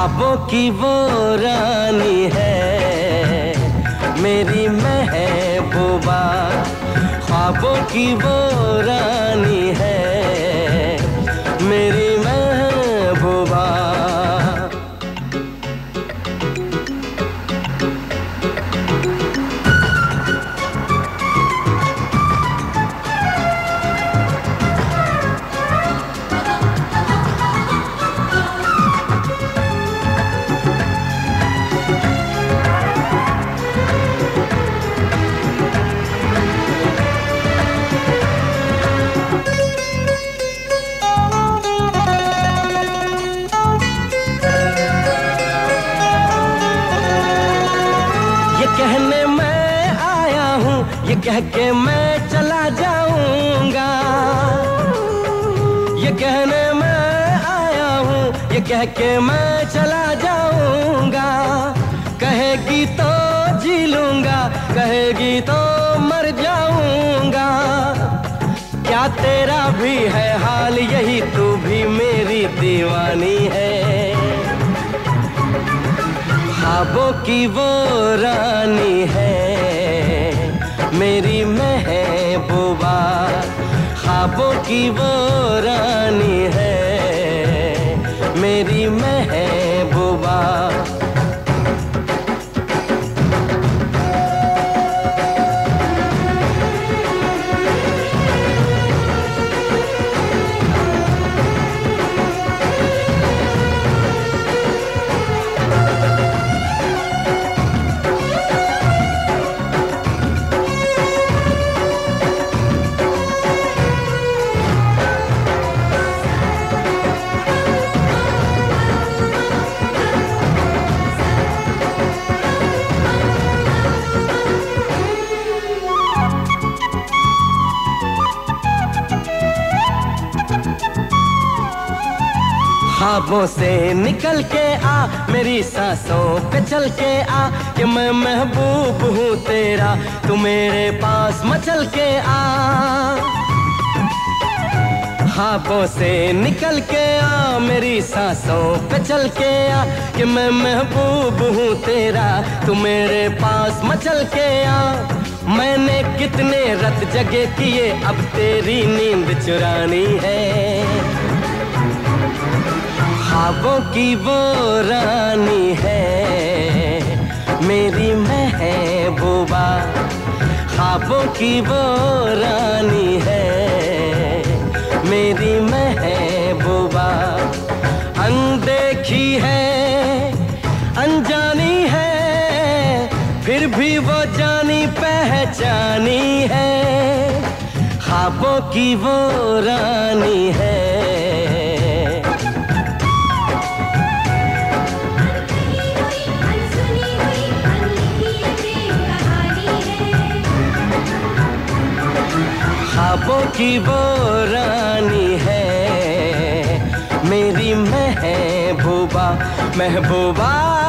ख्वाबों की वो रानी है मेरी महबूबा, ख्वाबों की वो रानी है मेरी महबूबा। कहने मैं आया हूँ, ये कह के मैं चला जाऊंगा। ये कहने मैं आया हूँ, ये कह के मैं चला जाऊंगा। कहेगी तो जी लूंगा, कहेगी तो मर जाऊंगा। क्या तेरा भी है हाल यही, तू भी मेरी दीवानी है। ख्वाबों की वो रानी है मेरी महबूबा, ख्वाबों की वो रानी है मेरी महबूबा। ख्वाबों से निकल के आ, मेरी सांसों पे चल के आ, कि मैं महबूब हूँ तेरा, तू मेरे पास मचल के आ। ख्वाबों से निकल के आ, मेरी सांसों पे चल के आ, कि मैं महबूब हूँ तेरा, तू मेरे पास मचल के आ। मैंने कितने रत जगे किए, अब तेरी नींद चुरानी है। ख्वाबों की वो रानी है मेरी महबूबा, ख्वाबों की वो रानी है मेरी महबूबा। अनदेखी है अनजानी है, फिर भी वो जानी पहचानी है। ख्वाबों की वो रानी है। ख्वाबों की वो रानी है मेरी महबूबा, महबूबा।